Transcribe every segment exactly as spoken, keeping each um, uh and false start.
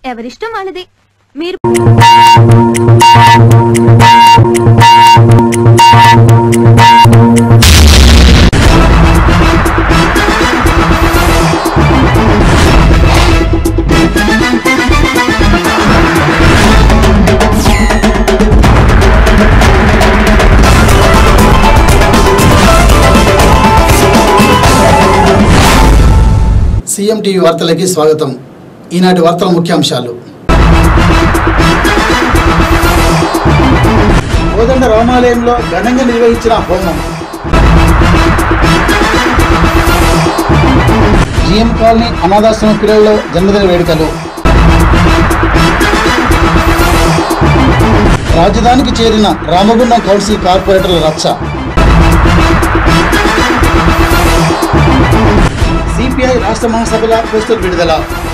ఎవరిష్టం వాళ్ళది. మీరు C M T V వార్తలకి స్వాగతం. ఈనాటి వార్తల ముఖ్యాంశాలు. కోదండ రామాలయంలో ఘనంగా నిర్వహించిన హోమం. జిఎం కాలనీ అనాథాశ్రమ పిల్లల్లో జన్మదిన వేడుకలు. రాజధానికి చేరిన రామగుండం కౌన్సిల్ కార్పొరేటర్ల రచ్చ. సిపిఐ రాష్ట్ర మహాసభల పోస్టర్ విడుదల.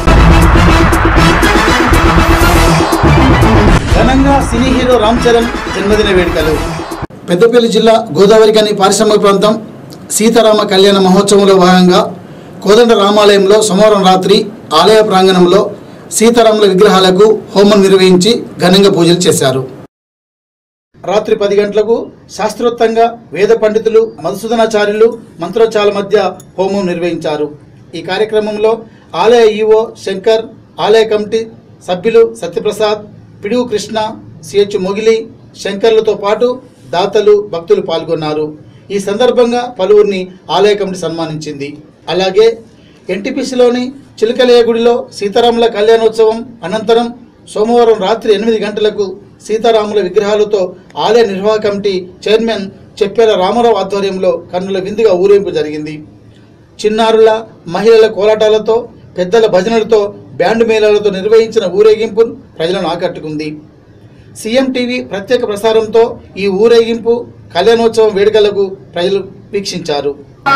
ఘనంగా సినీ హీరో రామ్ చరణ్ జన్మదిన వేడుకలు. పెద్దపల్లి జిల్లా గోదావరిఖని పారిశ్రామిక ప్రాంతం సీతారామ కళ్యాణ మహోత్సవంలో భాగంగా కోదండ రామాలయంలో సోమవారం రాత్రి ఆలయ ప్రాంగణంలో సీతారాముల విగ్రహాలకు హోమం నిర్వహించి ఘనంగా పూజలు చేశారు. రాత్రి పది గంటలకు శాస్త్రోక్తంగా వేద పండితులు మధుసూదనాచార్యులు మంత్రోచ్చాల మధ్య హోమం నిర్వహించారు. ఈ కార్యక్రమంలో ఆలయ ఈవో శంకర్, ఆలయ కమిటీ సభ్యులు సత్యప్రసాద్, పిడుగు కృష్ణ, సిహెచ్ మొగిలి, శంకర్లతో పాటు దాతలు, భక్తులు పాల్గొన్నారు. ఈ సందర్భంగా పలువురిని ఆలయ కమిటీ సన్మానించింది. అలాగే ఎన్టీపీసీలోని చిలకలయ్య గుడిలో సీతారాముల కళ్యాణోత్సవం అనంతరం సోమవారం రాత్రి ఎనిమిది గంటలకు సీతారాముల విగ్రహాలతో ఆలయ నిర్వాహక కమిటీ చైర్మన్ చెప్పేల రామారావు ఆధ్వర్యంలో కన్నుల విందుగా ఊరేగింపు జరిగింది. చిన్నారుల, మహిళల కోలాటాలతో, పెద్దల భజనలతో, బ్యాండ్ మేళాలతో నిర్వహించిన ఊరేగింపు ప్రజలను ఆకట్టుకుంది. సీఎం టీవీ ప్రత్యేక ప్రసారంతో ఈ ఊరేగింపు కళ్యాణోత్సవం వేడుకలకు ప్రజలు వీక్షించారు.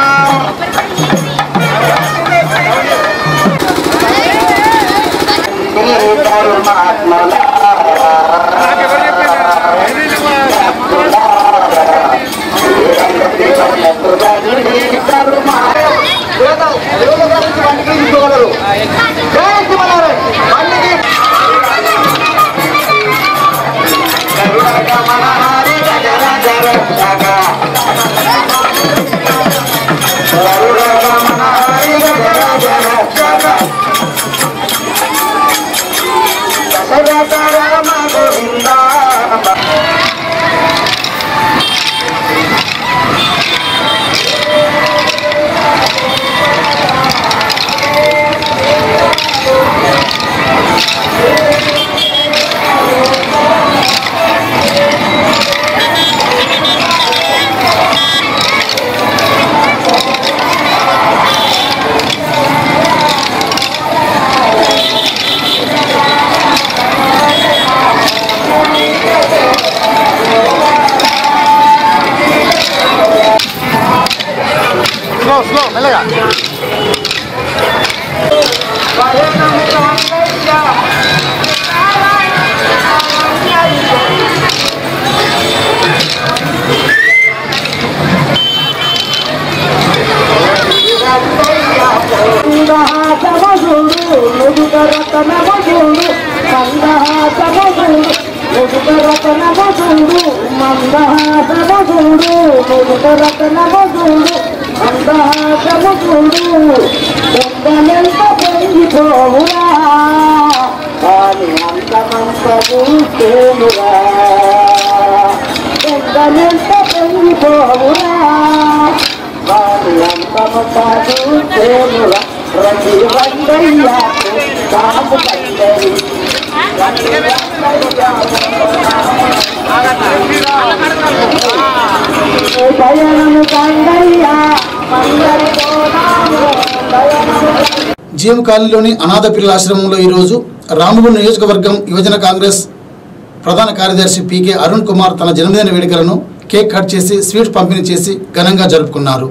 జిఎం కాలనీలోని అనాథ పిల్లల ఆశ్రమంలో ఈరోజు రామగుండం నియోజకవర్గం యువజన కాంగ్రెస్ ప్రధాన కార్యదర్శి పీకే అరుణ్ కుమార్ తన జన్మదిన వేడుకలను కేక్ కట్ చేసి స్వీట్స్ పంపిణీ చేసి ఘనంగా జరుపుకున్నారు.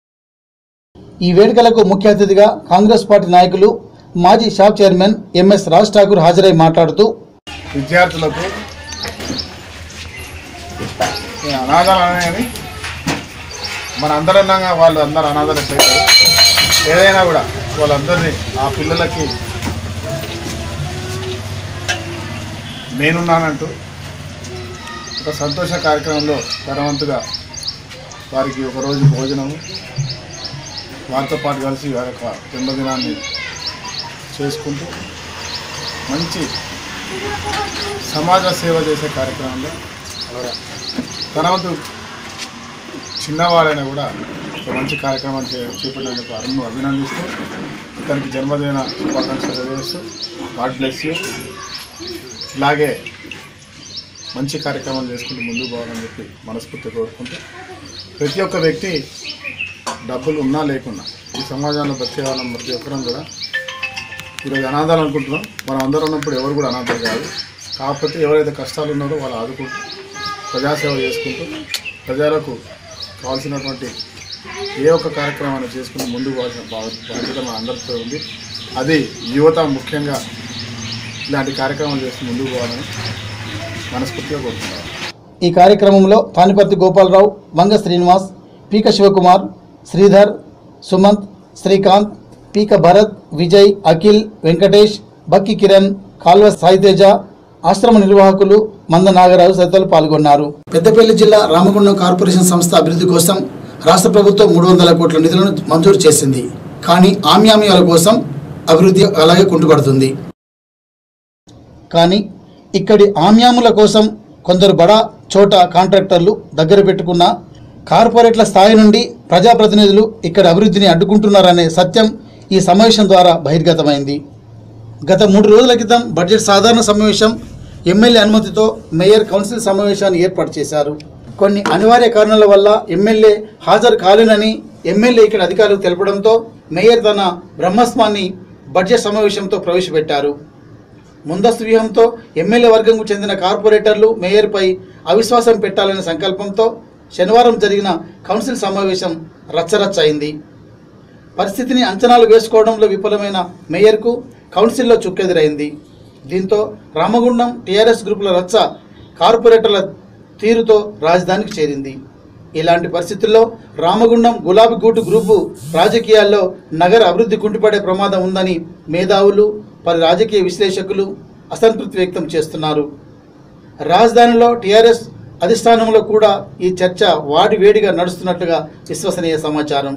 ఈ వేడుకలకు ముఖ్య అతిథిగా కాంగ్రెస్ పార్టీ నాయకులు మాజీ shop chairman MS Raj Thakur హాజరై మాట్లాడుతూ విద్యార్థులకు అనాథాలు అనేది మన అందరన్నాగా వాళ్ళు అందరూ అనాథాలు అయిపోతారు. ఏదైనా కూడా వాళ్ళందరినీ ఆ పిల్లలకి నేనున్నానంటూ ఒక సంతోష కార్యక్రమంలో ధనవంతుగా వారికి ఒకరోజు భోజనము వారితో పాటు కలిసి వారి యొక్క జన్మదినాన్ని చేసుకుంటూ మంచి సమాజ సేవ చేసే కార్యక్రమంలో ధనవంతు చిన్నవాడైనా కూడా ఒక మంచి కార్యక్రమం చేపట్టేందుకు అరుణ్ను అభినందిస్తూ ఇతనికి జన్మదిన శుభాకాంక్షలు తెలియజేస్తూ గాడ్ బ్లెస్ యూ. ఇలాగే మంచి కార్యక్రమాలు చేసుకుంటూ ముందుకు పోవాలని చెప్పి మనస్ఫూర్తి కోరుకుంటూ ప్రతి ఒక్క వ్యక్తి డబ్బులు ఉన్నా లేకున్నా ఈ సమాజంలో బతికే వాళ్ళం ప్రతి ఒక్కరం కూడా ఈరోజు అనాథాలు అనుకుంటున్నాం. మనం అందరూ ఉన్నప్పుడు ఎవరు కూడా అనాథాలు కాదు. కాకపోతే ఎవరైతే కష్టాలు ఉన్నారో వాళ్ళు ఆదుకుంటూ ప్రజాసేవ చేసుకుంటూ ప్రజలకు కావాల్సినటువంటి ఏ ఒక్క కార్యక్రమాన్ని చేసుకుంటూ ముందుకు పోవాల్సిన బాధ్యత మన అందరితో ఉంది. అది యువత ముఖ్యంగా ఇలాంటి కార్యక్రమాలు చేస్తూ ముందుకు పోవాలని మనస్ఫూర్తిగా కోరుతున్నారు. ఈ కార్యక్రమంలో తానిపర్తి గోపాలరావు, వంగ శ్రీనివాస్, పీక శివకుమార్, శ్రీధర్, సుమంత్, శ్రీకాంత్, పీక భరత్, విజయ్, అఖిల్, వెంకటేష్, బక్కి కిరణ్, కాల్వ సాయితేజ, ఆశ్రమ నిర్వాహకులు మంద నాగరాజు తదితరులు పాల్గొన్నారు. పెద్దపల్లి జిల్లా రామగుండం కార్పొరేషన్ సంస్థ అభివృద్ధి కోసం రాష్ట్ర ప్రభుత్వం మూడు వందల కోట్ల నిధులను మంజూరు చేసింది. కానీ ఆమ్యామ్యాల కోసం అభివృద్ధి అలాగే కుంటుపడుతుంది. కానీ ఇక్కడి ఆమ్యాముల కోసం కొందరు బడా చోట కాంట్రాక్టర్లు దగ్గర పెట్టుకున్న కార్పొరేట్ల స్థాయి నుండి ప్రజాప్రతినిధులు ఇక్కడ అభివృద్ధిని అడ్డుకుంటున్నారనే సత్యం ఈ సమావేశం ద్వారా బహిర్గతమైంది. గత మూడు రోజుల క్రితం బడ్జెట్ సాధారణ సమావేశం ఎమ్మెల్యే అనుమతితో మేయర్ కౌన్సిల్ సమావేశాన్ని ఏర్పాటు చేశారు. కొన్ని అనివార్య కారణాల వల్ల ఎమ్మెల్యే హాజరు కాలేనని ఎమ్మెల్యే ఇక్కడ అధికారులకు తెలపడంతో మేయర్ తన బ్రహ్మస్వాన్ని బడ్జెట్ సమావేశంతో ప్రవేశపెట్టారు. ముందస్తు వ్యూహంతో ఎమ్మెల్యే వర్గంకు చెందిన కార్పొరేటర్లు మేయర్పై అవిశ్వాసం పెట్టాలనే సంకల్పంతో శనివారం జరిగిన కౌన్సిల్ సమావేశం రచ్చరచ్చ అయింది. పరిస్థితిని అంచనాలు వేసుకోవడంలో విఫలమైన మేయర్కు కౌన్సిల్లో చుక్కెదురైంది. దీంతో రామగుండం టీఆర్ఎస్ గ్రూపుల రచ్చ కార్పొరేటర్ల తీరుతో రాజధానికి చేరింది. ఇలాంటి పరిస్థితుల్లో రామగుండం గులాబీ గూటు గ్రూపు రాజకీయాల్లో నగర అభివృద్ధి కుంటుపడే ప్రమాదం ఉందని మేధావులు, పలు రాజకీయ విశ్లేషకులు అసంతృప్తి వ్యక్తం చేస్తున్నారు. రాజధానిలో టీఆర్ఎస్ అధిష్టానంలో కూడా ఈ చర్చ వాడి వేడిగా నడుస్తున్నట్లుగా విశ్వసనీయ సమాచారం.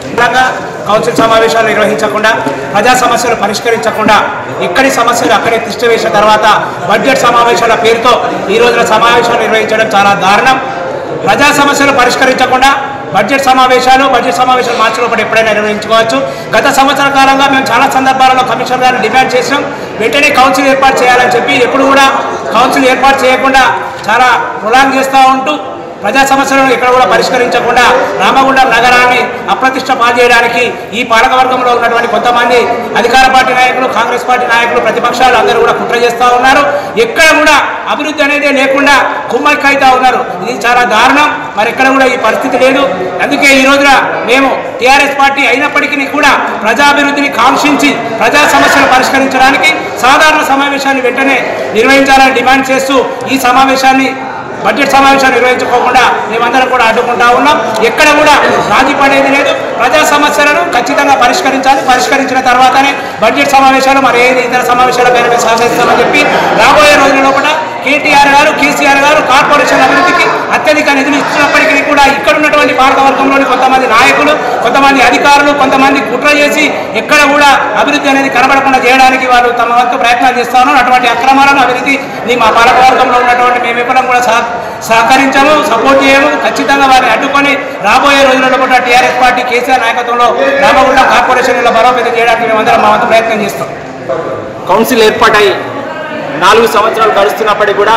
కౌన్సిల్ సమావేశాలు నిర్వహించకుండా, ప్రజా సమస్యలు పరిష్కరించకుండా ఇక్కడి సమస్యలు అక్కడే తిష్ట వేసిన తర్వాత బడ్జెట్ సమావేశాల పేరుతో ఈ రోజున సమావేశాలు నిర్వహించడం చాలా దారుణం. ప్రజా సమస్యలు పరిష్కరించకుండా బడ్జెట్ సమావేశాలు బడ్జెట్ సమావేశాలు మార్చి లోపల ఎప్పుడైనా నిర్వహించుకోవచ్చు. గత సంవత్సర కాలంగా మేము చాలా సందర్భాలలో కమిషనర్ గారిని డిమాండ్ చేసాం. వెంటనే కౌన్సిల్ ఏర్పాటు చేయాలని చెప్పి ఎప్పుడు కూడా కౌన్సిల్ ఏర్పాటు చేయకుండా చాలా ప్రొలాంగ్ చేస్తూ ఉంటూ ప్రజా సమస్యలను ఇక్కడ కూడా పరిష్కరించకుండా రామగుండం నగరాన్ని అప్రతిష్ట పాల్చేయడానికి ఈ పాలకవర్గంలో ఉన్నటువంటి కొంతమంది అధికార పార్టీ నాయకులు, కాంగ్రెస్ పార్టీ నాయకులు, ప్రతిపక్షాలు అందరూ కూడా కుట్ర చేస్తూ ఉన్నారు. ఎక్కడ కూడా అభివృద్ధి అనేది లేకుండా కుమ్మక్కైతా ఉన్నారు. ఇది చాలా దారుణం. మరి ఎక్కడ కూడా ఈ పరిస్థితి లేదు. అందుకే ఈ రోజున మేము టీఆర్ఎస్ పార్టీ అయినప్పటికీ కూడా ప్రజాభివృద్ధిని కాంక్షించి ప్రజా సమస్యలు పరిష్కరించడానికి సాధారణ సమావేశాన్ని వెంటనే నిర్వహించాలని డిమాండ్ చేస్తూ ఈ సమావేశాన్ని బడ్జెట్ సమావేశాలు నిర్వహించుకోకుండా మేమందరం కూడా అడ్డుకుంటా ఉన్నాం. ఎక్కడ కూడా రాజీ పడేది లేదు. ప్రజా సమస్యలను ఖచ్చితంగా పరిష్కరించాలి. పరిష్కరించిన తర్వాతనే బడ్జెట్ సమావేశాలు మరి ఏది ఇతర సమావేశాల పేరు మేము సహకరిస్తామని చెప్పి రాబోయే రోజుల లోపల కేటీఆర్ గారు, కేసీఆర్ గారు కార్పొరేషన్ అభివృద్ధికి అత్యధిక నిధులు ఇస్తున్నప్పటికీ కూడా ఇక్కడ ఉన్నటువంటి పాలకవర్గంలోని కొంతమంది నాయకులు, కొంతమంది అధికారులు, కొంతమంది కుట్ర చేసి ఎక్కడ కూడా అభివృద్ధి అనేది కనబడకుండా చేయడానికి వారు తమ వంతు ప్రయత్నాలు చేస్తా ఉన్నారు. అటువంటి అక్రమాలను అభివృద్ధిని మా పాలకవర్గంలో ఉన్నటువంటి మేము ఎప్పుడూ కూడా సహకరించాము, సపోర్ట్ చేయము. ఖచ్చితంగా వారిని అడ్డుకొని రాబోయే రోజులలో కూడా టీఆర్ఎస్ పార్టీ కేసీఆర్ నాయకత్వంలో రామగుండం కార్పొరేషన్లో బలోపేతం చేయడానికి మేమందరం మా వంతు ప్రయత్నం చేస్తాం. కౌన్సిల్ ఏర్పాటై నాలుగు సంవత్సరాలు గడుస్తున్నప్పటికీ కూడా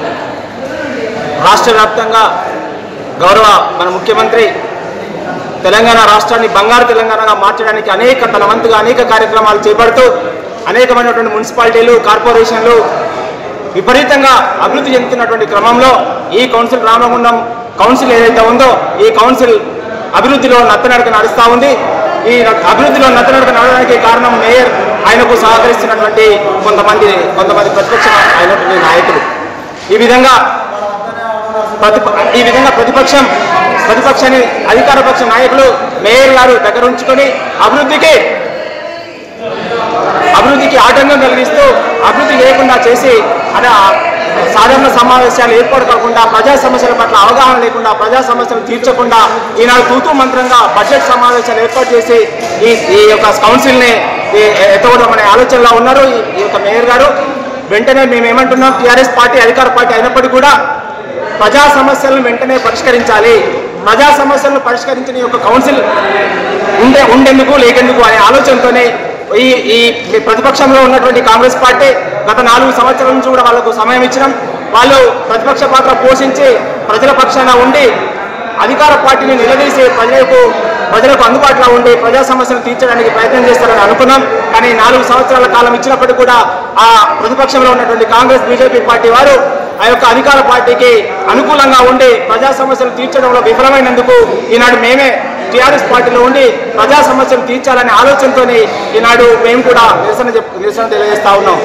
రాష్ట్ర వ్యాప్తంగా గౌరవ మన ముఖ్యమంత్రి తెలంగాణ రాష్ట్రాన్ని బంగారు తెలంగాణగా మార్చడానికి అనేక తన వంతుగా అనేక కార్యక్రమాలు చేపడుతూ అనేకమైనటువంటి మున్సిపాలిటీలు, కార్పొరేషన్లు విపరీతంగా అభివృద్ధి చెందుతున్నటువంటి క్రమంలో ఈ కౌన్సిల్ రామగుండం కౌన్సిల్ ఏదైతే ఉందో ఈ కౌన్సిల్ అభివృద్ధిలో నత్తనడక నడుస్తూ ఉంది. ఈ అభివృద్ధిలో నత్తనడక నడవడానికి కారణం మేయర్, ఆయనకు సహకరిస్తున్నటువంటి కొంతమంది కొంతమంది ప్రతిపక్ష అయినటువంటి నాయకులు. ఈ విధంగా ప్రతి ఈ విధంగా ప్రతిపక్షం ప్రతిపక్షాన్ని అధికార పక్ష నాయకులు మేయర్ గారు దగ్గర ఉంచుకొని అభివృద్ధికి అభివృద్ధికి ఆటంకం కలిగిస్తూ అభివృద్ధి లేకుండా చేసి అనే సాధారణ సమావేశాలు ఏర్పాటు కాకుండా ప్రజా సమస్యల పట్ల అవగాహన లేకుండా ప్రజా సమస్యలు తీర్చకుండా ఈనాడు తూతూ మంత్రంగా బడ్జెట్ సమావేశాలు ఏర్పాటు చేసి ఈ ఈ యొక్క కౌన్సిల్ని ఎత్తవడం అనే ఆలోచనలో ఉన్నారు ఈ యొక్క మేయర్ గారు. వెంటనే మేము ఏమంటున్నాం, టీఆర్ఎస్ పార్టీ అధికార పార్టీ అయినప్పటికీ కూడా ప్రజా సమస్యలను వెంటనే పరిష్కరించాలి. ప్రజా సమస్యలను పరిష్కరించిన యొక్క కౌన్సిల్ ఉండే ఉండేందుకు లేకెందుకు అనే ఆలోచనతోనే ఈ ఈ ప్రతిపక్షంలో ఉన్నటువంటి కాంగ్రెస్ పార్టీ గత నాలుగు సంవత్సరాల నుంచి కూడా వాళ్ళకు సమయం ఇచ్చినాం. వాళ్ళు ప్రతిపక్ష పాత్ర పోషించి ప్రజల పక్షాన ఉండి అధికార పార్టీని నిలదీసి ప్రజలకు ప్రజలకు అందుబాటులో ఉండి ప్రజా సమస్యలు తీర్చడానికి ప్రయత్నం చేస్తారని అనుకున్నాం. కానీ నాలుగు సంవత్సరాల కాలం ఇచ్చినప్పటికీ కూడా ఆ ప్రతిపక్షంలో ఉన్నటువంటి కాంగ్రెస్ బీజేపీ పార్టీ వారు ఆ యొక్క అధికార పార్టీకి అనుకూలంగా ఉండి ప్రజా సమస్యలు తీర్చడంలో విఫలమైనందుకు ఈనాడు మేమే టీఆర్ఎస్ పార్టీలో ఉండి ప్రజా సమస్యలు తీర్చాలనే ఆలోచనతో ఈనాడు మేము కూడా నిరసన నిరసన తెలియజేస్తా ఉన్నాం.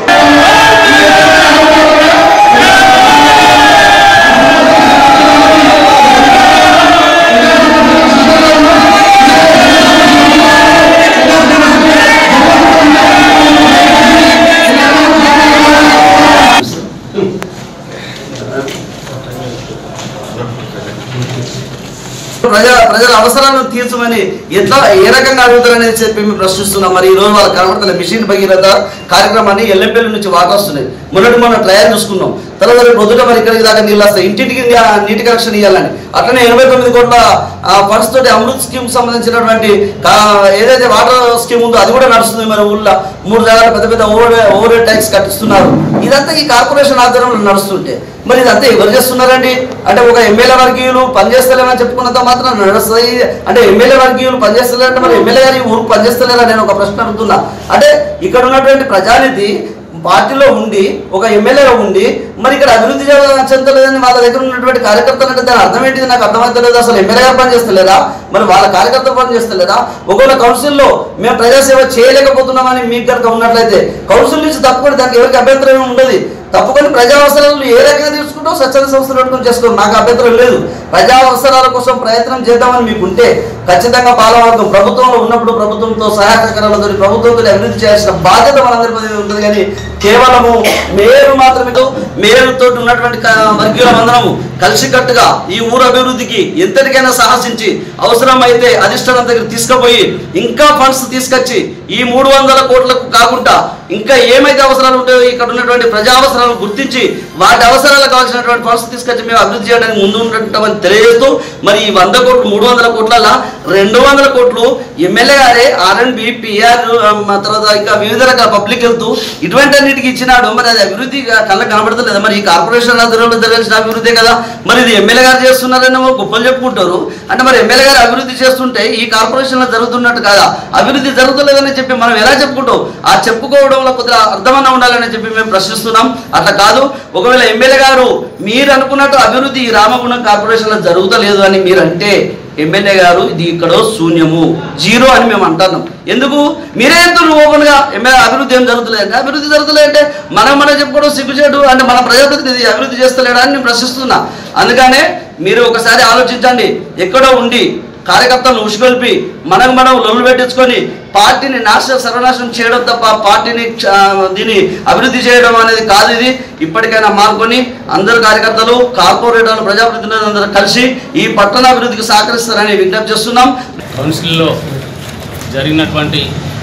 ప్రజా ప్రజల అవసరాలను తీర్చమని ఎట్లా ఏ రకంగా అడుగుతారనేది చెప్పి మేము ప్రశ్నిస్తున్నాం. మరి ఈ రోజు వాళ్ళ కనబడుతున్న మిషన్ భగీరథ కార్యక్రమాన్ని ఎల్ఎంపీల నుంచి వాటర్ వస్తున్నాయి. మొన్నటి మొన్న ట్రయల్ చూసుకున్నాం. తర్వాత పొద్దుట మరి ఇక్కడికి దాకా నీళ్ళు వస్తాయి, ఇంటింటికి నీటి కనెక్షన్ ఇవ్వాలని. అట్లనే ఎనభై తొమ్మిది కోట్ల ఫండ్స్ తోటి అమృత్ స్కీమ్ సంబంధించినటువంటి ఏదైతే వాటర్ స్కీమ్ ఉందో అది కూడా నడుస్తుంది. మరి ఊళ్ళో మూడు జాగాల పెద్ద పెద్ద ఓవర్ ఓవర్ ట్యాక్స్ కట్టిస్తున్నారు. ఇదంతా ఈ కార్పొరేషన్ ఆధ్వర్యంలో నడుస్తుంటే మరి ఇదంతా ఎవరు చేస్తున్నారండి? అంటే ఒక ఎమ్మెల్యే వర్గీయులు పనిచేస్తలేమని చెప్పుకున్నంత మాత్రం నడుస్తాయి అంటే ఎమ్మెల్యే వర్గీయులు పనిచేస్తలేరంటే మరి ఎమ్మెల్యే గారు ఈ ఊరు పనిచేస్తలేరా నేను ఒక ప్రశ్న అడుగుతున్నా. అంటే ఇక్కడ ఉన్నటువంటి ప్రజానిధి పార్టీలో ఉండి ఒక ఎమ్మెల్యేలో ఉండి మరి ఇక్కడ అభివృద్ధి చెందలేదని వాళ్ళ దగ్గర ఉన్నటువంటి కార్యకర్తలు అంటే దాని అర్థం ఏంటిది నాకు అర్థమవుతలేదు. అసలు ఎమ్మెల్యే గారు పని చేస్తలేరా, మరి వాళ్ళ కార్యకర్తలు పని చేస్తలేరా? ఒకవేళ కౌన్సిల్లో మేము ప్రజాసేవ చేయలేకపోతున్నామని మీకు కనుక ఉన్నట్లయితే కౌన్సిల్ నుంచి తప్పుకొని దానికి ఎవరికి అభ్యంతరం ఉండదు. తప్పుకొని ప్రజా అవసరాలు ఏ రకంగా తీసుకుంటావు స్వచ్ఛంద సంస్థలు పెట్టుకుని చేసుకోండి, నాకు అభ్యంతరం లేదు. ప్రజా అవసరాల కోసం ప్రయత్నం చేద్దామని మీకుంటే ఖచ్చితంగా పాలవర్గం ప్రభుత్వంలో ఉన్నప్పుడు ప్రభుత్వంతో సహాయకరాలతో ప్రభుత్వంతో అభివృద్ధి చేయాల్సిన బాధ్యత మనందరి మీద ఉంటుంది. కానీ కేవలము మేయర్ మాత్రమే మేయర్తో ఉన్నటువంటి వర్గీయుల మందరము కలిసికట్టుగా ఈ ఊరు అభివృద్ధికి ఎంతటికైనా సాహసించి అవసరమైతే అధిష్టానం దగ్గర తీసుకుపోయి ఇంకా ఫండ్స్ తీసుకొచ్చి ఈ మూడు వందల కోట్లకు కాకుండా ఇంకా ఏమైతే అవసరాలు ఉంటాయో ఇక్కడ ఉన్నటువంటి ప్రజా అవసరాలను గుర్తించి వాటి అవసరాలకు కావాల్సినటువంటి ఫండ్స్ తీసుకొచ్చి మేము అభివృద్ధి చేయడానికి ముందు ఉంటామని తెలియజేస్తూ మరి ఈ వంద కోట్లు మూడు వందల కోట్ల రెండు వందల కోట్లు ఎమ్మెల్యే గారే ఆర్ అండ్ బి పిఆర్ తర్వాత ఇంకా వివిధ రకాల పబ్లిక్ హెల్త్ ఇటువంటి అన్నిటికి ఇచ్చినాడు. మరి అది అభివృద్ధి కళ్ళకి కనబడతలేదు. మరి ఈ కార్పొరేషన్ ఆధ్వర్యంలో జరగాల్సిన అభివృద్ధి కదా, మరి ఇది ఎమ్మెల్యే గారు చేస్తున్నారని గొప్పలు చెప్పుకుంటారు. అంటే మరి ఎమ్మెల్యే గారు అభివృద్ధి చేస్తుంటే ఈ కార్పొరేషన్లో జరుగుతున్నట్టు కాదా, అభివృద్ధి జరుగుతలేదని చెప్పి మనం ఎలా చెప్పుకుంటాం? ఆ చెప్పుకోవడంలో కొద్దిగా అర్థమన్నా ఉండాలని చెప్పి మేము ప్రశ్నిస్తున్నాం. అట్లా కాదు, ఒకవేళ ఎమ్మెల్యే గారు మీరు అనుకున్నట్టు అభివృద్ధి ఈ రామగుండం కార్పొరేషన్లో జరుగుతలేదు అని మీరు అంటే ఎమ్మెల్యే గారు ఇది ఇక్కడ శూన్యము జీరో అని మేము అంటున్నాం. ఎందుకు మీరే ఎంతో ఓపెన్గా ఎమ్మెల్యే అభివృద్ధి ఏం జరుగుతలేదు, అభివృద్ధి జరుగుతలేదంటే మనం మనం చెప్పుకోవడం సిగ్గుచేటు. అంటే మన ప్రజాప్రతినిధి అభివృద్ధి చేస్తలేడా అని నేను ప్రశ్నిస్తున్నా. అందుకనే మీరు ఒకసారి ఆలోచించండి. ఎక్కడో ఉండి కార్యకర్తలను ఉసుగొల్పి మనకు మనం లొల్లు పెట్టించుకొని పార్టీని నాశనం సర్వనాశనం చేయడం తప్ప పార్టీని దీన్ని అభివృద్ధి చేయడం అనేది కాదు. ఇది ఇప్పటికైనా మానుకొని అందరు కార్యకర్తలు కార్పొరేటర్లు ప్రజాప్రతినిధులు అందరూ కలిసి ఈ పట్టణ అభివృద్ధికి సహకరిస్తారని విజ్ఞప్తి చేస్తున్నాం. కౌన్సిల్లో జరిగినటువంటి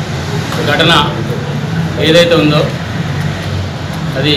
ఘటన ఏదైతే ఉందో అది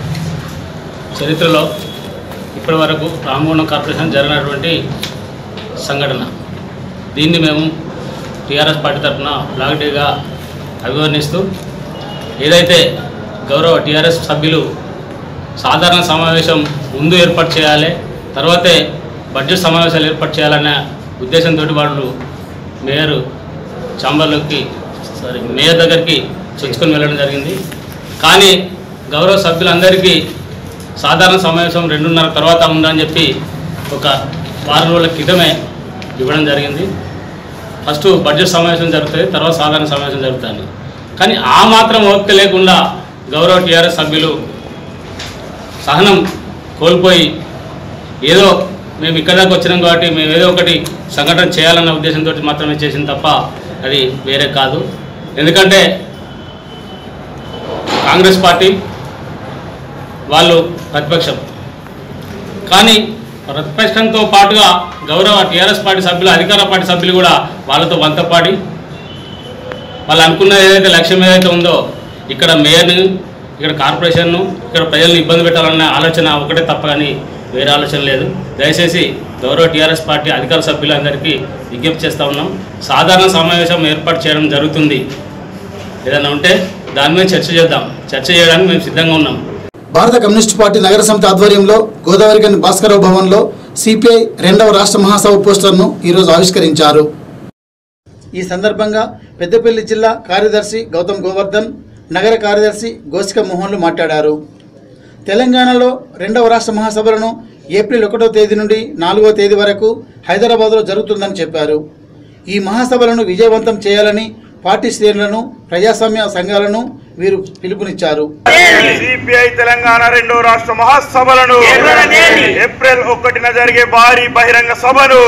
చరిత్రలో ఇప్పటి వరకు రామగుండం కార్పొరేషన్ జరిగినటువంటి సంఘటన. దీన్ని మేము టీఆర్ఎస్ పార్టీ తరఫున బ్లాక్ డేగా అభివర్ణిస్తూ ఏదైతే గౌరవ టీఆర్ఎస్ సభ్యులు సాధారణ సమావేశం ముందు ఏర్పాటు చేయాలి, తర్వాతే బడ్జెట్ సమావేశాలు ఏర్పాటు చేయాలనే ఉద్దేశంతో వాళ్ళు మేయర్ ఛాంబర్లోకి సారీ మేయర్ దగ్గరికి చొచ్చుకొని వెళ్ళడం జరిగింది. కానీ గౌరవ సభ్యులందరికీ సాధారణ సమావేశం రెండున్నర తర్వాత ఉందని చెప్పి ఒక వారం రోజుల క్రితమే ఇవ్వడం జరిగింది. ఫస్ట్ బడ్జెట్ సమావేశం జరుగుతుంది, తర్వాత సాధారణ సమావేశం జరుగుతుంది. కానీ ఆ మాత్రం ఓపిక లేకుండా గౌరవ టీఆర్ఎస్ సభ్యులు సహనం కోల్పోయి ఏదో మేము ఇక్కడ దాకా వచ్చినాం కాబట్టి మేము ఏదో ఒకటి సంఘటన చేయాలన్న ఉద్దేశంతో మాత్రమే చేసింది తప్ప అది వేరే కాదు. ఎందుకంటే కాంగ్రెస్ పార్టీ వాళ్ళు ప్రతిపక్షం. కానీ ప్రతిపక్షంతో పాటుగా గౌరవ టీఆర్ఎస్ పార్టీ సభ్యులు, అధికార పార్టీ సభ్యులు కూడా వాళ్ళతో వంతపాడి వాళ్ళు అనుకున్న ఏదైతే లక్ష్యం ఏదైతే ఉందో ఇక్కడ మేయర్ని, ఇక్కడ కార్పొరేషన్ను, ఇక్కడ ప్రజల్ని ఇబ్బంది పెట్టాలన్న ఆలోచన ఒకటే తప్ప కానీ వేరే ఆలోచన లేదు. దయచేసి గౌరవ టీఆర్ఎస్ పార్టీ అధికార సభ్యులందరికీ విజ్ఞప్తి చేస్తూ ఉన్నాం. సాధారణ సమావేశం ఏర్పాటు చేయడం జరుగుతుంది. ఏదైనా ఉంటే దాని మీద చర్చ చేద్దాం. చర్చ చేయడానికి మేము సిద్ధంగా ఉన్నాం. భారత కమ్యూనిస్టు పార్టీ నగర సమితి ఆధ్వర్యంలో గోదావరికని భాస్కరరావు భవన్లో సిపిఐ రెండవ రాష్ట్ర మహాసభ పోస్టర్ను ఈరోజు ఆవిష్కరించారు. ఈ సందర్భంగా పెద్దపల్లి జిల్లా కార్యదర్శి గౌతమ్ గోవర్ధన్, నగర కార్యదర్శి గోసిక మోహన్లు మాట్లాడారు. తెలంగాణలో రెండవ రాష్ట్ర మహాసభలను ఏప్రిల్ ఒకటో తేదీ నుండి నాలుగో తేదీ వరకు హైదరాబాద్లో జరుగుతుందని చెప్పారు. ఈ మహాసభలను విజయవంతం చేయాలని పార్టీ శ్రేణులను, ప్రజాస్వామ్య సంఘాలను వీరు పిలుపునిచ్చారు. సిపిఐ తెలంగాణ రెండో రాష్ట్ర మహాసభలను ఏప్రిల్ ఒకటిన జరిగే భారీ బహిరంగ సభను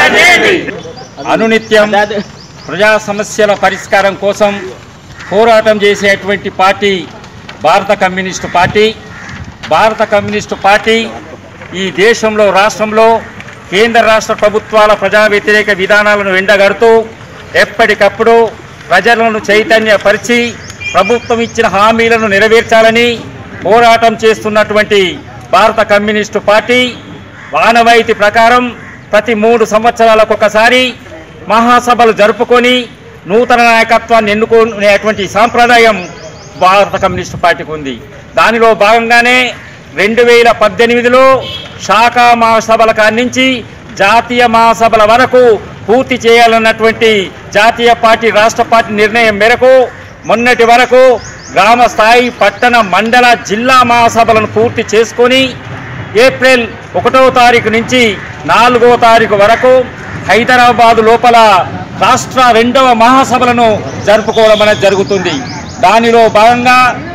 అనునిత్యం ప్రజా సమస్యల పరిష్కారం కోసం పోరాటం చేసేటువంటి పార్టీ భారత కమ్యూనిస్టు పార్టీ. భారత కమ్యూనిస్టు పార్టీ ఈ దేశంలో, రాష్ట్రంలో కేంద్ర రాష్ట్ర ప్రభుత్వాల ప్రజా వ్యతిరేక విధానాలను ఎండగడుతూ ఎప్పటికప్పుడు ప్రజలను చైతన్యపరిచి ప్రభుత్వం ఇచ్చిన హామీలను నెరవేర్చాలని పోరాటం చేస్తున్నటువంటి భారత కమ్యూనిస్టు పార్టీ ఆనవాయితీ ప్రకారం ప్రతి మూడు సంవత్సరాలకు ఒకసారి మహాసభలు జరుపుకొని నూతన నాయకత్వాన్ని ఎన్నుకునేటువంటి సాంప్రదాయం భారత కమ్యూనిస్టు పార్టీకి ఉంది. దానిలో భాగంగానే రెండు వేల పద్దెనిమిదిలో శాఖా మహాసభల కానించి జాతీయ మహాసభల వరకు పూర్తి చేయాలన్నటువంటి జాతీయ పార్టీ, రాష్ట్ర పార్టీ నిర్ణయం మేరకు మొన్నటి వరకు గ్రామ స్థాయి, పట్టణ, మండల, జిల్లా మహాసభలను పూర్తి చేసుకొని ఏప్రిల్ ఒకటో తారీఖు నుంచి నాలుగో తారీఖు వరకు హైదరాబాదు లోపల రాష్ట్ర రెండవ మహాసభలను జరుపుకోవడం అనేది జరుగుతుంది. దానిలో భాగంగా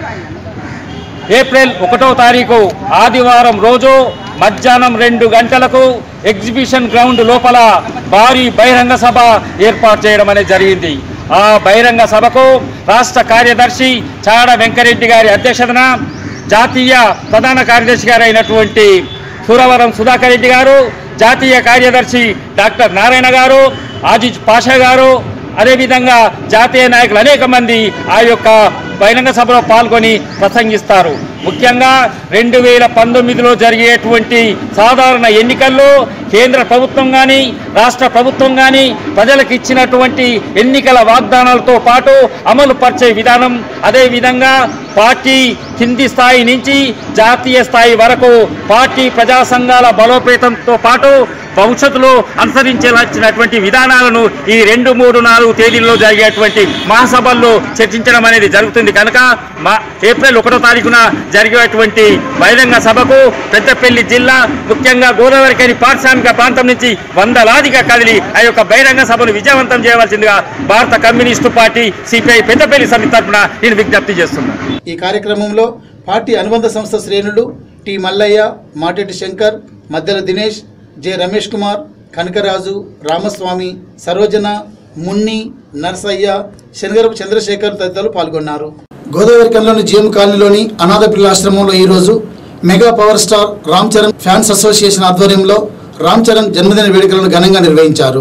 ఏప్రిల్ ఒకటో తారీఖు ఆదివారం రోజు మధ్యాహ్నం రెండు గంటలకు ఎగ్జిబిషన్ గ్రౌండ్ లోపల భారీ బహిరంగ సభ ఏర్పాటు చేయడం అనేది జరిగింది. ఆ బహిరంగ సభకు రాష్ట్ర కార్యదర్శి చాడ వెంకరెడ్డి గారి అధ్యక్షతన జాతీయ ప్రధాన కార్యదర్శి గారు అయినటువంటి సురవరం సుధాకర్ రెడ్డి గారు, జాతీయ కార్యదర్శి డాక్టర్ నారాయణ గారు, ఆజిజ్ పాషా గారు, అదేవిధంగా జాతీయ నాయకులు అనేక మంది ఆ యొక్క బహిరంగ సభలో పాల్గొని ప్రసంగిస్తారు. ముఖ్యంగా రెండు వేల పంతొమ్మిదిలో జరిగేటువంటి సాధారణ ఎన్నికల్లో కేంద్ర ప్రభుత్వం కానీ, రాష్ట్ర ప్రభుత్వం కానీ ప్రజలకు ఇచ్చినటువంటి ఎన్నికల వాగ్దానాలతో పాటు అమలు పరిచే విధానం, అదేవిధంగా పార్టీ కింది స్థాయి నుంచి జాతీయ స్థాయి వరకు పార్టీ ప్రజా సంఘాల బలోపేతంతో పాటు భవిష్యత్తులో అనుసరించాల్సినటువంటి విధానాలను ఈ రెండు మూడు నాలుగు తేదీల్లో జరిగేటువంటి మహాసభల్లో చర్చించడం అనేది జరుగుతుంది. కనుక మా ఏప్రిల్ ఒకటో తారీఖున జరిగేటువంటి బహిరంగ సభకు పెద్దపల్లి జిల్లా, ముఖ్యంగా గోదావరికని పారిశ్రామిక ప్రాంతం నుంచి వందలాదిగా కదిలి ఆ యొక్క బహిరంగ సభను విజయవంతం చేయవలసిందిగా భారత కమ్యూనిస్టు పార్టీ సిపిఐ పెద్దపల్లి సమితి తరఫున నేను విజ్ఞప్తి చేస్తున్నాను. ఈ కార్యక్రమంలో పార్టీ అనుబంధ సంస్థ శ్రేణులు టి మల్లయ్య, మాటెటి శంకర్, మద్దెల దినేష్, జె రమేష్ కుమార్, కనకరాజు, రామస్వామి, సరోజన, మున్ని, నర్సయ్య, శనగరపు చంద్రశేఖర్ తదితరులు పాల్గొన్నారు. గోదావరికంలోని జిఎం కాలనీలోని అనాథ పిల్లల ఆశ్రమంలో ఈరోజు mega power star Ram Charan fans association ఆధ్వర్యంలో రామ్ చరణ్ జన్మదిన వేడుకలను ఘనంగా నిర్వహించారు.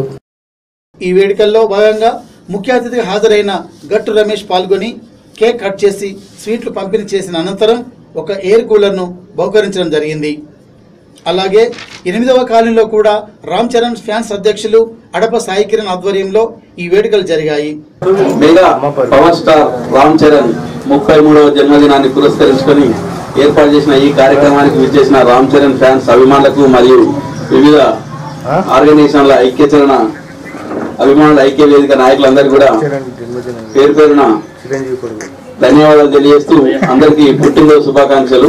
ఈ వేడుకల్లో భాగంగా ముఖ్య అతిథిగా హాజరైన గట్టు రమేష్ పాల్గొని కేక్ కట్ చేసి స్వీట్లు పంపిణీ చేసిన అనంతరం ఒక ఎయిర్ కూలర్ను బహుకరించడం జరిగింది. అలాగే ఎనిమిదవ కాలనీలో కూడా రామ్ చరణ్ ఫ్యాన్స్ అధ్యక్షులు అడప సాయి కిరణ్ ఆధ్వర్యంలో ఈ వేడుకలు జరిగాయి. Mega power star Ram Charan ముప్పై మూడవ జన్మదినాన్ని పురస్కరించుకొని ఏర్పాటు చేసిన ఈ కార్యక్రమానికి విచ్చేసిన రామ్ చరణ్ ఫ్యాన్స్ అభిమానులకు మరియు వివిధ ఆర్గనైజేషన్ల ఐక్యచరణ అభిమానుల ఐక్య వేదిక నాయకులందరికీ కూడా పేరు పేరున ధన్యవాదాలు తెలియజేస్తూ అందరికీ పుట్టినరోజు శుభాకాంక్షలు.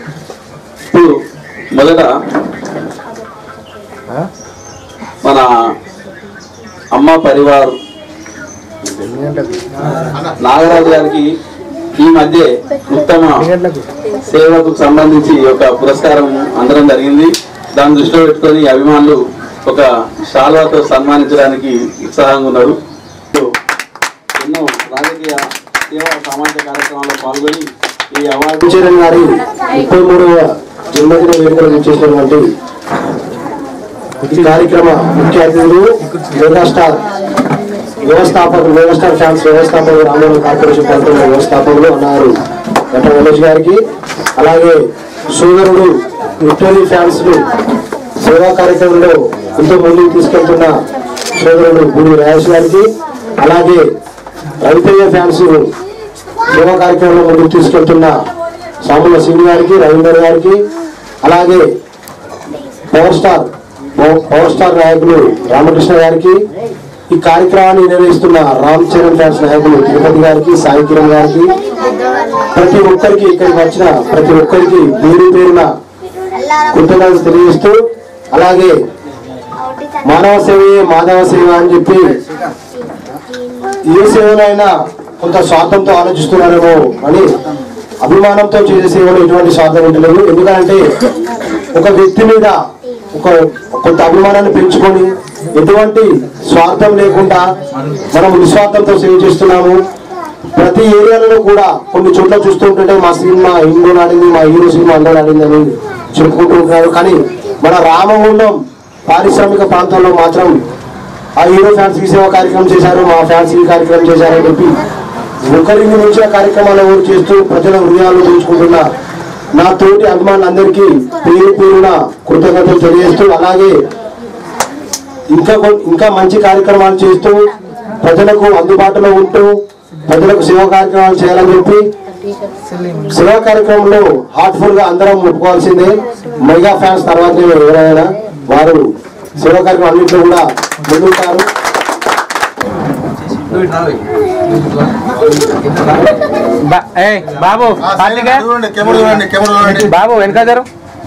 ఇప్పుడు మొదట మన అమ్మ పరివార్ నాగరాజు గారికి ఈ మధ్య ఉత్తమ సేవకు సంబంధించి ఒక పురస్కారం అందరం జరిగింది. దాన్ని దృష్టిలో పెట్టుకొని అభిమానులు ఒక శాల్వాతో సన్మానించడానికి ఉత్సాహంగా ఉన్నారు. ఎన్నో రాజకీయ సేవా సామాజిక కార్యక్రమాల్లో పాల్గొని ఈ అవార్డు చరణ్ గారి ముప్పై మూడవ జన్మదిన వేడుకలు చేసినటువంటి ఈ కార్యక్రమ ముఖ్య అతిథులు మెగాస్టార్ వ్యవస్థాపకులు మెగాస్టార్ ఫ్యాన్స్ వ్యవస్థాపకులు రామోహన్ కార్పొరేషన్ ప్రాంతంలో వ్యవస్థాపకులు అన్నారు గత మనోజ్ గారికి, అలాగే సోదరుడు విక్టరీ ఫ్యాన్స్ ను సేవా కార్యక్రమంలో ఎంతో ముందుకు తీసుకెళ్తున్న సోదరుడు గుడి రాజేష్ గారికి, అలాగే రవితయ్య ఫ్యాన్స్ సేవా కార్యక్రమంలో ముందుకు తీసుకెళ్తున్న సాముల సింగ్ గారికి, రవీందర్ గారికి, అలాగే పవర్ స్టార్ పవర్ స్టార్ నాయకులు రామకృష్ణ గారికి, ఈ కార్యక్రమాన్ని నిర్వహిస్తున్న రామ్ చరణ్ ఫ్యాన్స్ నాయకులు తిరుపతి గారికి, సాయి కిరణ్ గారికి, ప్రతి ఒక్కరికి ఇక్కడికి వచ్చిన ప్రతి ఒక్కరికి పేరు పేరున కృతజ్ఞతలు తెలియజేస్తూ, అలాగే మానవ సేవయే మానవ సేవ అని చెప్పి ఏ సేవనైనా కొంత స్వార్థంతో ఆలోచిస్తున్నారేమో అని అభిమానంతో చేసే సేవలు ఎటువంటి స్వార్థం ఉండలేదు. ఎందుకంటే ఒక వ్యక్తి మీద ఒక కొంత అభిమానాన్ని పెంచుకొని ఎటువంటి స్వార్థం లేకుండా మనం నిస్వార్థంతో సేవ చేస్తున్నాము. ప్రతి ఏరియాలలో కూడా కొన్ని చోట్ల చూస్తుంటే మా సినిమా ఇండోర్ ఆడింది, మా హీరో సినిమా అందరూ ఆడింది అని చెప్పుకుంటూ ఉంటున్నారు. కానీ మన రామగుండం పారిశ్రామిక ప్రాంతాల్లో మాత్రం ఆ హీరో ఫ్యాన్స్ ఈ సేవా కార్యక్రమం చేశారు, మా ఫ్యాన్స్ ఈ కార్యక్రమం చేశారని చెప్పి ఒకరికి మించిన కార్యక్రమాలు ఎవరు చేస్తూ ప్రజల హృదయాలు దోచుకుంటున్న నా తోటి అభిమానులందరికీ పేరు పేరున కృతజ్ఞతలు తెలియజేస్తూ, అలాగే ఇంకా ఇంకా మంచి కార్యక్రమాలు చేస్తూ ప్రజలకు అందుబాటులో ఉంటూ ప్రజలకు సేవా కార్యక్రమాలు చేయాలని చెప్పి సేవా కార్యక్రమంలో హార్ట్ఫుల్ గా అందరం ఒప్పుకోవాల్సిందే. మెగా ఫ్యాన్స్ తర్వాత ఎవరైనా వారు సేవా కార్యక్రమం అన్నింటిలో కూడా ముందుంటారు. బాబు బాబు వెనక జరు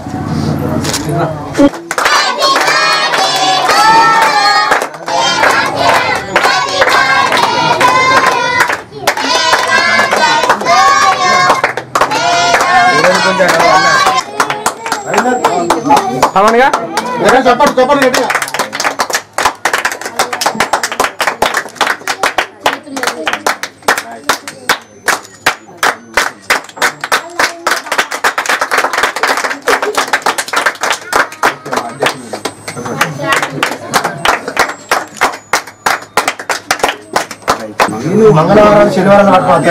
అవునుగా చెప్పండి చెప్పండి గట్టిగా. మంగళవారం శనివారం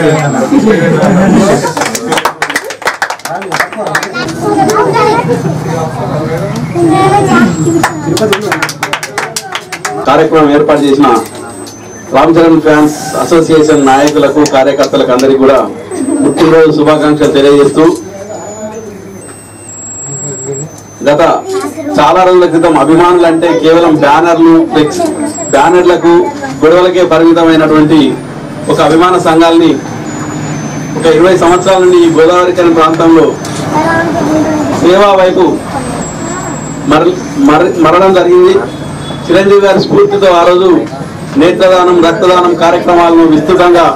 కార్యక్రమం ఏర్పాటు చేసిన రామ్ చరణ్ ఫ్యాన్స్ అసోసియేషన్ నాయకులకు కార్యకర్తలకు అందరికీ కూడా పుట్టినరోజు శుభాకాంక్షలు తెలియజేస్తూ, గత చాలా రోజుల క్రితం అభిమానులు అంటే కేవలం బ్యానర్లు ఫ్లెక్స్ బ్యానర్లకు గొడవలకే పరిమితమైనటువంటి ఒక అభిమాన సంఘాలని ఒక ఇరవై సంవత్సరాల నుండి ఈ గోదావరి కని ప్రాంతంలో సేవా వైపు మరణం జరిగింది. చిరంజీవి గారి స్ఫూర్తితో ఆ రోజు నేత్రదానం, రక్తదానం కార్యక్రమాలను విస్తృతంగా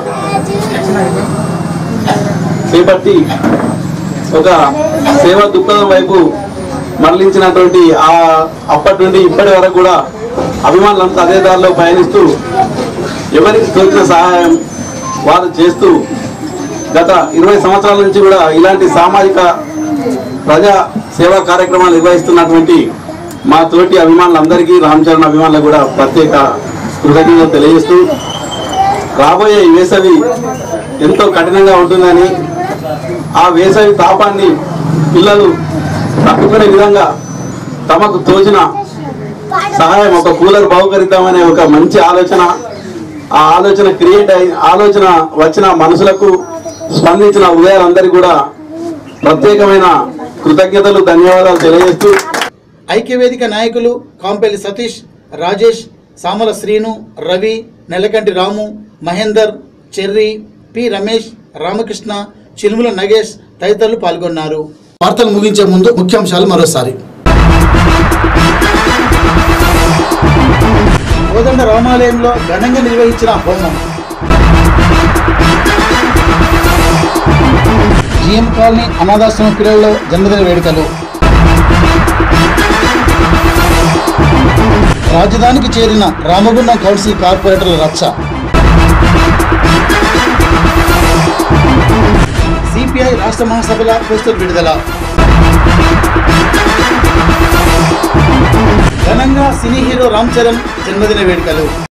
చేపట్టి ఒక సేవా దృక్పథం వైపు మరలించినటువంటి ఆ అప్పటి నుండి ఇప్పటి వరకు కూడా అభిమానులంతా అదే దారిలో పయనిస్తూ ఎవరికి తోచిన సహాయం వారు చేస్తూ గత ఇరవై సంవత్సరాల నుంచి కూడా ఇలాంటి సామాజిక ప్రజా సేవా కార్యక్రమాలు నిర్వహిస్తున్నటువంటి మా తోటి అభిమానులందరికీ రామ్ చరణ్ అభిమానులకు కూడా ప్రత్యేక కృతజ్ఞతలు తెలియజేస్తూ, రాబోయే వేసవి ఎంతో కఠినంగా ఉంటుందని, ఆ వేసవి తాపాన్ని పిల్లలు తట్టుకునే విధంగా తమకు తోచిన సహాయం ఒక కూలర్ బహుకరిద్దామనే ఒక మంచి ఆలోచన, ఆ ఆలోచన క్రియేట్ అయి ఆలోచన వచ్చిన మనసులకు స్పందించిన ఉదయాలందరికీ కూడా ప్రత్యేకమైన కృతజ్ఞతలు, ధన్యవాదాలు తెలియజేస్తూ, ఐక్యవేదిక నాయకులు కాంపెల్లి సతీష్, రాజేష్, సామల శ్రీను, రవి, నెలకంటి రాము, మహేందర్, చెర్రి, పి రమేష్, రామకృష్ణ, చిలుముల నగేష్ తదితరులు పాల్గొన్నారు. వార్తలు ముగించే ముందు ముఖ్యాంశాలు మరోసారి. కోదండ రామాలయంలో ఘనంగా నిర్వహించిన హోమం. జిఎం కాలనీ అనాథాశ్రమ పిల్లల్లో జన్మదిన వేడుకలు. రాజధానికి చేరిన రామగుండం కౌన్సిల్ కార్పొరేటర్ల రచ్చ. సిపి సిపిఐ రాష్ట్ర మహాసభల పోస్టర్ విడుదల. ఘనంగా సినీ హీరో రామ్ చరణ్ జన్మదిన వేడుకలు.